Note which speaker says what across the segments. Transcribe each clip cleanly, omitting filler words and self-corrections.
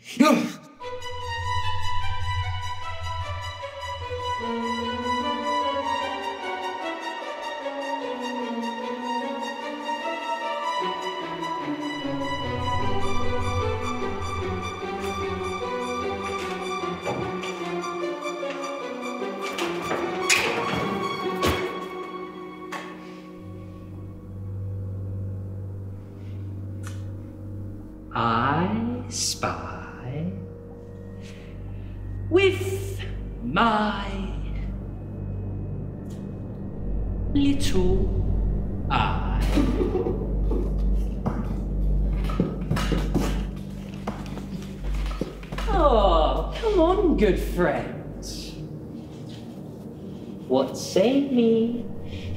Speaker 1: I spy with my little eye. Oh, come on, good friends. What say me?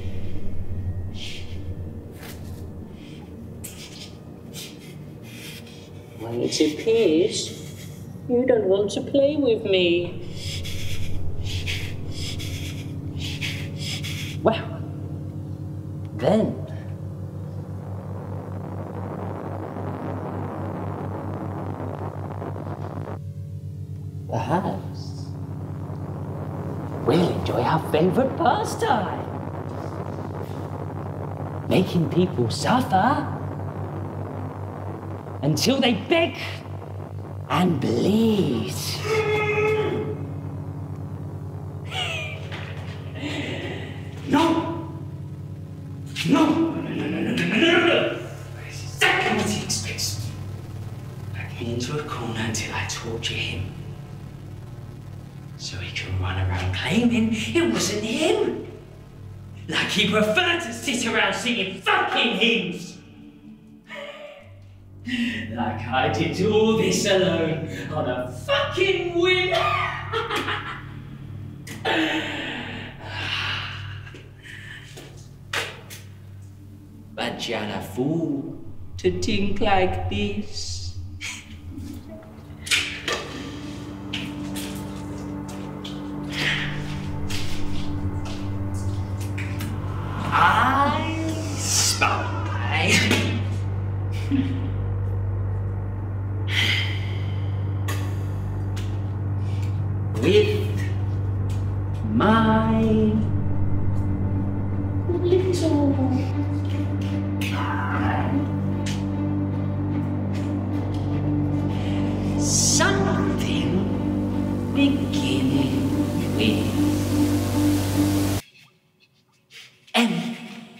Speaker 1: Well, it appears you don't want to play with me. Well, then. Perhaps we'll enjoy our favorite pastime. Making people suffer until they beg and bleed. No! That's exactly what he expects. Back me into a corner until I torture him. So he can run around claiming it wasn't him. Like he preferred to sit around singing fucking hymns. Like I did all this alone on a fucking whim. But you're a fool to think like this. I spy with my little eye something beginning with M.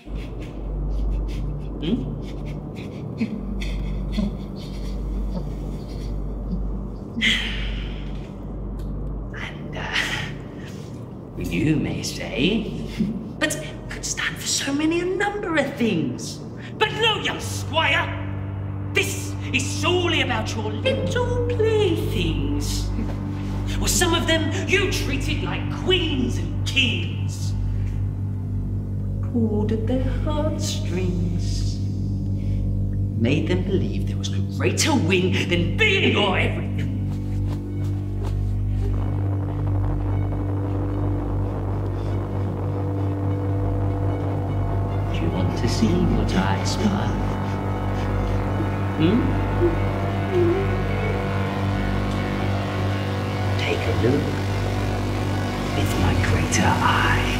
Speaker 1: You may say, but M could stand for so many a number of things. But no, young squire, this is solely about your little playthings. Well, some of them you treated like queens and kings. Pulled at their heartstrings. Made them believe there was no greater win than being your everything. To see what I spy. Take a look with my greater eye.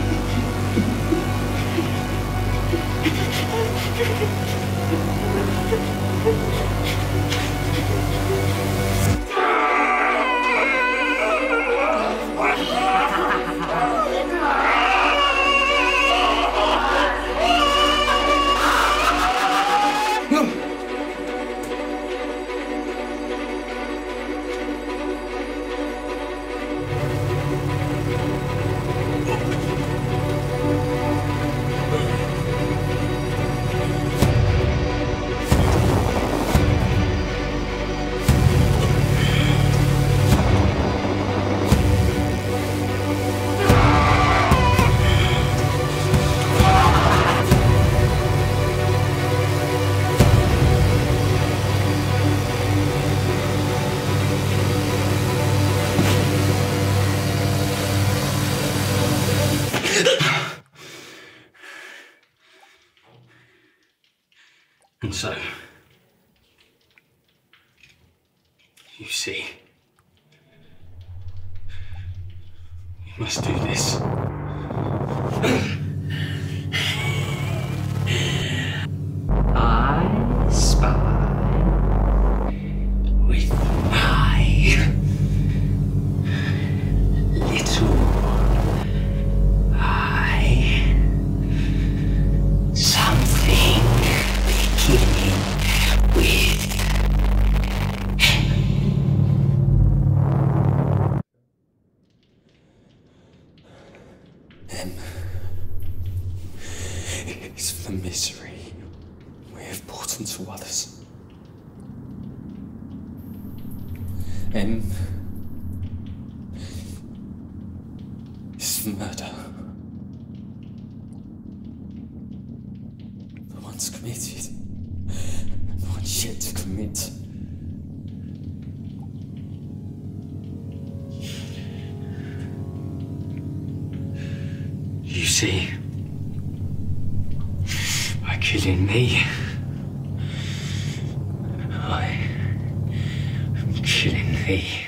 Speaker 1: And so,
Speaker 2: You see, you must do this.
Speaker 1: I spy with my little eye something beginning with
Speaker 2: M is for the misery we have brought onto others. M is for murder. The ones committed, the ones yet to commit. You see, by killing me, I am killing thee.